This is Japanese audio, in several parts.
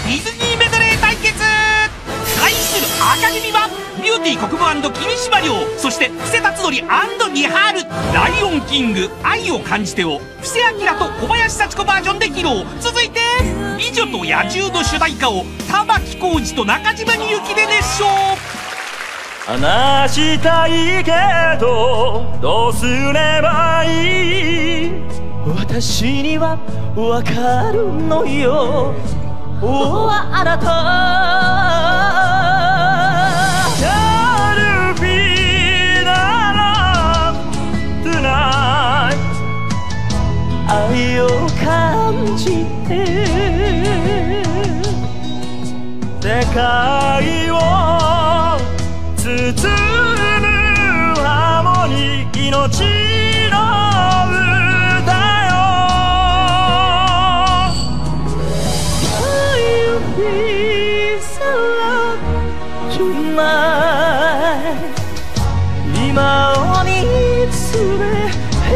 ディズニーメドレー対決。対する赤組はビューティー国分君島亮、そして布施辰徳リハール。ライオンキング愛を感じてを布施明と小林幸子バージョンで披露。続いて美女と野獣の主題歌を玉置浩二と中島みゆきで熱唱。 話したいけどどうすればいい、私にはわかるのよ、あなたシャルビーなら Tonight 愛を感じて世界を包むハーモニー、命の歌よ。 I'll be so loved tonight 今を見つめ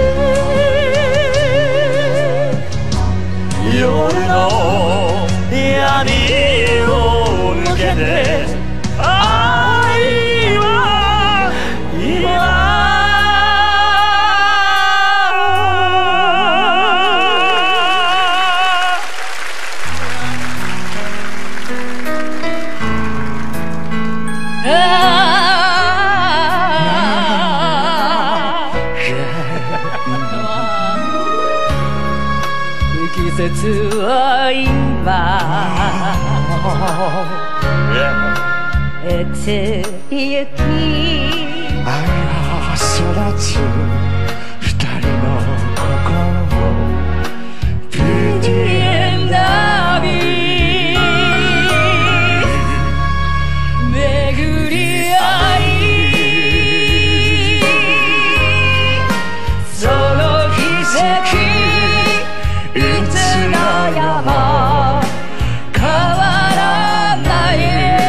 夜の闇を抜けて季節は今へてゆき、愛は育つ二人の心、ビューティーエンダビー巡り合い、その奇跡いつの世も変わらない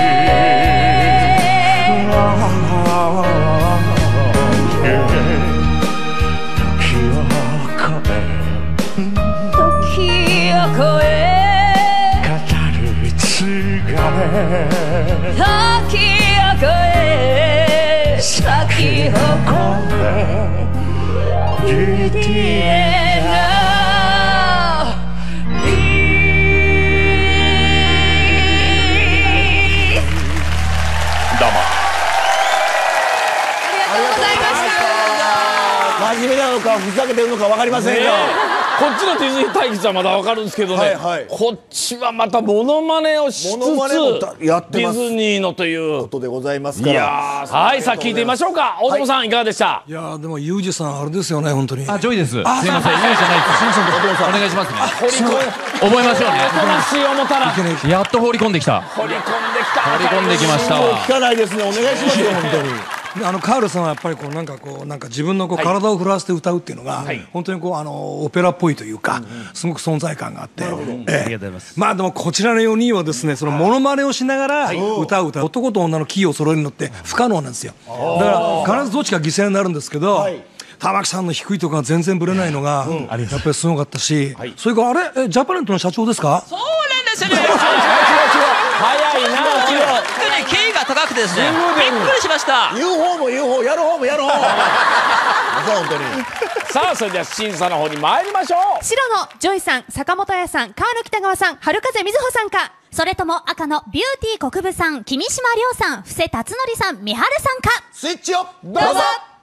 時を超え語り継がれ、時を超え咲き誇れ、ビューティーエンダ真面目なのかふざけてるのか分かりませんが、 こっちのディズニー対決はまだ分かるんですけどね、こっちはまたモノマネをしつつディズニーのということでございますから、 はい、さあ聞いてみましょうか。大友さんいかがでした？ いやでもユージさんあれですよね、本当に。 あ、ジョイです。すいません、ユージじゃないです。お願いしますね。覚えましょうね。 魂を持たらやっと放り込んできた。放り込んできました。 聞かないですね、お願いしますよ本当に。 カールさんはやっぱりなんか自分の体を震わせて歌うっていうのが本当にオペラっぽいというか、すごく存在感があって、まあでもこちらの4人はですね、そのモノマネをしながら歌う男と女のキーを揃えるのって不可能なんですよ。だから必ずどっちか犠牲になるんですけど、玉木さんの低いところが全然ぶれないのがやっぱりすごかったし、それからあれジャパネットの社長ですか？ そうなんですよね。 早いな。 経緯が高くてですね、びっくりしました。 言う方も言う方、やる方もやる方。本当に。 さあそれでは審査の方に参りましょう。 白のジョイさん、坂本彩さん、川野北川さん、春風瑞穂さんか、 それとも赤のビューティー国分さん、君島亮さん、布施辰徳さん、三春さんか。 スイッチをどうぞ。